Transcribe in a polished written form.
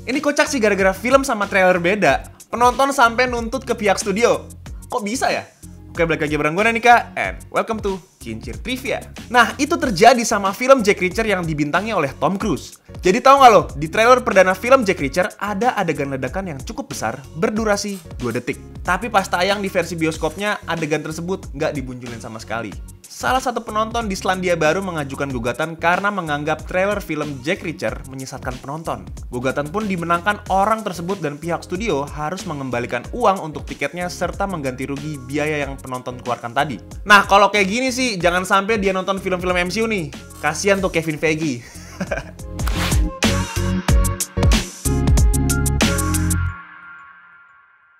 Ini kocak sih gara-gara film sama trailer beda. Penonton sampai nuntut ke pihak studio. Kok bisa ya? Oke, balik lagi bareng gue Nanika, and welcome to Kincir Trivia. Nah, itu terjadi sama film Jack Reacher yang dibintangi oleh Tom Cruise. Jadi tahu nggak lo, di trailer perdana film Jack Reacher ada adegan ledakan yang cukup besar berdurasi 2 detik. Tapi pas tayang di versi bioskopnya, adegan tersebut nggak dibunjulin sama sekali. Salah satu penonton di Selandia Baru mengajukan gugatan karena menganggap trailer film Jack Reacher menyesatkan penonton. Gugatan pun dimenangkan orang tersebut dan pihak studio harus mengembalikan uang untuk tiketnya serta mengganti rugi biaya yang penonton keluarkan tadi. Nah, kalau kayak gini sih, jangan sampai dia nonton film-film MCU nih. Kasian tuh Kevin Feige.